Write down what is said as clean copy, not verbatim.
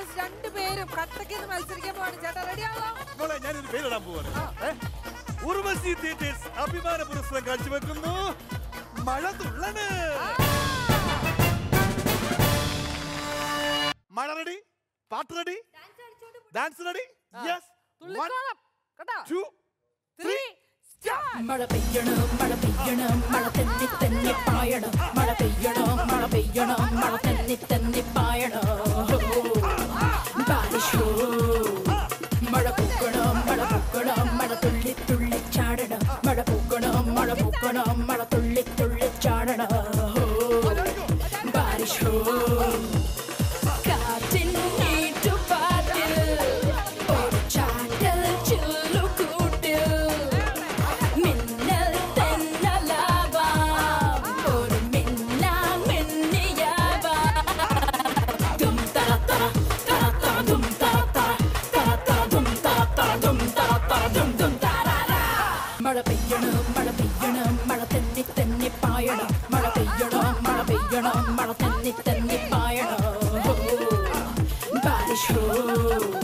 കോൺടെസ്റ്റേഴ്സ് രണ്ടുപേരും കട്ടയ്ക്ക് മത്സരിക്കാൻ പോവാണ്. ചേട്ടാ റെഡിയാണോ? മോളെ ഞാനൊരു പേരിടാൻ പോവാണ്. ഉർവശി തിയേറ്റേഴ്സ് അഭിമാന പുരസ്കാരം കാഴ്ചവെക്കുന്നു മഴ തുള്ളണ്. മഴ റെഡി, പാട്ട് ready, dance ready. Yes, 1 2 3 start. മഴ പെയ്യണം മഴ പെയ്യണം മഴ തെന്നി തെന്നി പായണം. മഴ പെയ്യണം മഴ പെയ്യണം മഴ തെന്നി തെന്നി പായണം. ബാരിഷ് മഴ പൂക്കണം മഴ പൂക്കണം മഴ തുള്ളി തുള്ളി ചാടണം. മഴ പൂക്കണം മഴ പൂക്കണം മഴ തുള്ളി തുള്ളി ചാടണം. ബാരിഷ് കാറ്റിൻ നീട്ടുപാട്ടിൽ ഒരു ചാറ്റൽ ചുരുക്കൂട്ടിൽ മിന്നൽ തെന്നലാവാം ഒരു മിന്നാ മിന്നിയാവാം. ദും തറ തറ തറ തറ ദും തറ തറ തറ തറ ദും തറ തറ ദും തറ തറ ദും ദും തറ. മഴ പെയ്യണം മഴ പെയ്യണം മഴ തെന്നി തെന്നി പായണം. മഴ പെയ്യണം മഴ പെയ്യണം മഴ തെന്നി തെന്നി പായണം. ബാരിഷ്